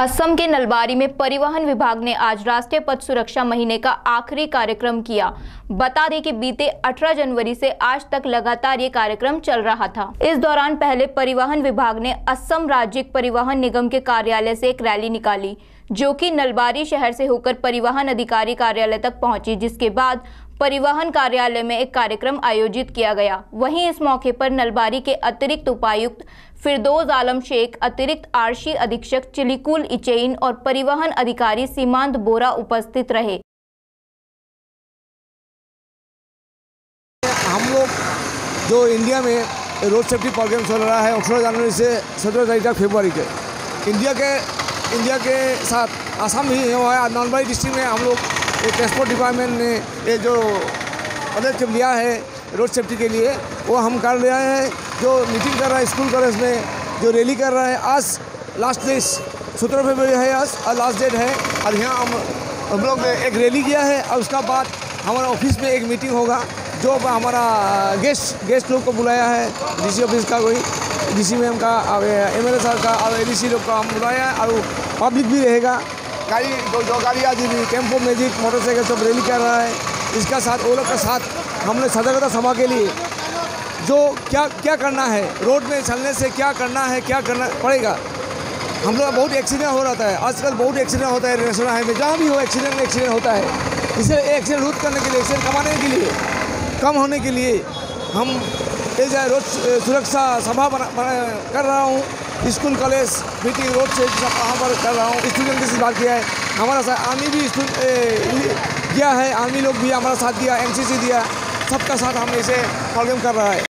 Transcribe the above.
असम के नलबारी में परिवहन विभाग ने आज राष्ट्रीय पथ सुरक्षा महीने का आखिरी कार्यक्रम किया। बता दें कि बीते 18 जनवरी से आज तक लगातार ये कार्यक्रम चल रहा था। इस दौरान पहले परिवहन विभाग ने असम राज्य परिवहन निगम के कार्यालय से एक रैली निकाली, जो कि नलबारी शहर से होकर परिवहन अधिकारी कार्यालय तक पहुंची, जिसके बाद परिवहन कार्यालय में एक कार्यक्रम आयोजित किया गया। वहीं इस मौके पर नलबारी के अतिरिक्त उपायुक्त फिरदौस आलम शेख, अतिरिक्त आरक्षी अधीक्षक चिलिकुल इचेइन और परिवहन अधिकारी सीमांत बोरा उपस्थित रहे। हम लोग जो इंडिया में रोड सेफ्टी प्रोग्राम चल रहा है 18 जनवरी से 17 तारीख तक फरवरी के इंडिया के साथ असम भी हुआ है। नलबारी डिस्ट्रिक्ट में हम लोग ट्रांसपोर्ट डिपार्टमेंट ने ये जो पदक्षेप लिया है रोड सेफ्टी के लिए, वो हम कर रहे हैं। जो मीटिंग कर रहा है स्कूल कॉलेज में, जो रैली कर रहा है, आज लास्ट डेट 17 फरवरी है, आज लास्ट डेट है। और यहाँ हम लोग एक रैली किया है और उसका बाद हमारा ऑफिस में एक मीटिंग होगा, जो हमारा गेस्ट लोग को बुलाया है, डीसी ऑफिस का कोई डीसी मैम का, एमएलए सर का और एडीसी लोग का हम बुलाया है। और पब्लिक भी रहेगा, गाड़ी जो गाड़ी आज भी टेम्पो मैजिक मोटरसाइकिल सब रैली कर रहा है। इसका साथ वो लोग का साथ हमने सतर्कता सभा के लिए जो क्या करना है, रोड में चलने से क्या करना पड़ेगा। हम लोग बहुत एक्सीडेंट हो रहा है, आजकल बहुत एक्सीडेंट होता है नेशनल हाईवे, जहाँ भी हो एक्सीडेंट होता है। इसे एक्सीडेंट रोध करने के लिए, एक्सीडेंट कम होने के लिए हम रोड सुरक्षा सभा कर रहा हूँ। स्कूल कॉलेज मीटिंग रोड से वहाँ पर कर रहा हूँ। स्टूडेंट के साथ बात किया है, हमारा साथ आर्मी भी किया है, आर्मी लोग भी हमारा साथ दिया, एनसीसी दिया, सबका साथ हम इसे प्रोग्राम कर रहा है।